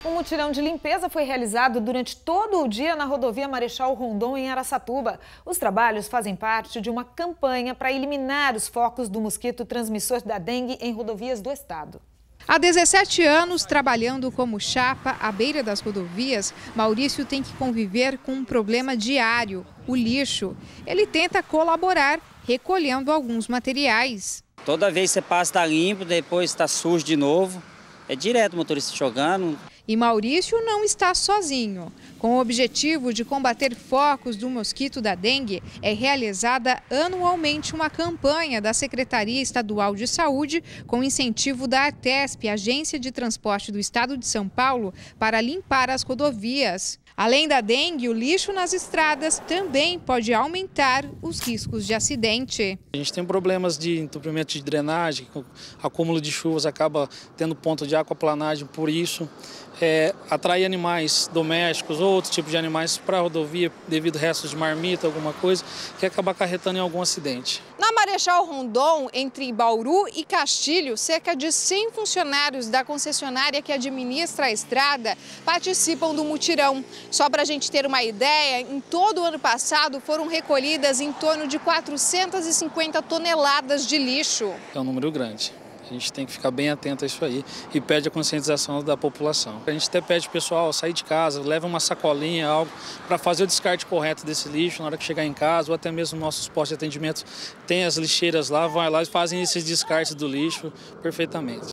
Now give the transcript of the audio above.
Um mutirão de limpeza foi realizado durante todo o dia na rodovia Marechal Rondon, em Araçatuba. Os trabalhos fazem parte de uma campanha para eliminar os focos do mosquito transmissor da dengue em rodovias do estado. Há 17 anos, trabalhando como chapa à beira das rodovias, Maurício tem que conviver com um problema diário, o lixo. Ele tenta colaborar, recolhendo alguns materiais. Toda vez que você passa está limpo, depois está sujo de novo. É direto o motorista jogando. E Maurício não está sozinho. Com o objetivo de combater focos do mosquito da dengue, é realizada anualmente uma campanha da Secretaria Estadual de Saúde com incentivo da Artesp, Agência de Transporte do Estado de São Paulo, para limpar as rodovias. Além da dengue, o lixo nas estradas também pode aumentar os riscos de acidente. A gente tem problemas de entupimento de drenagem, acúmulo de chuvas acaba tendo ponto de aquaplanagem, por isso atrair animais domésticos ou outro tipo de animais para a rodovia devido a restos de marmita, alguma coisa, que acaba acarretando em algum acidente. Na Marechal Rondon, entre Bauru e Castilho, cerca de 100 funcionários da concessionária que administra a estrada participam do mutirão. Só para a gente ter uma ideia, em todo o ano passado foram recolhidas em torno de 450 toneladas de lixo. É um número grande. A gente tem que ficar bem atento a isso aí e pede a conscientização da população. A gente até pede ao pessoal sair de casa, leva uma sacolinha, algo para fazer o descarte correto desse lixo na hora que chegar em casa, ou até mesmo nossos postos de atendimento tem as lixeiras lá, vai lá e fazem esses descartes do lixo perfeitamente.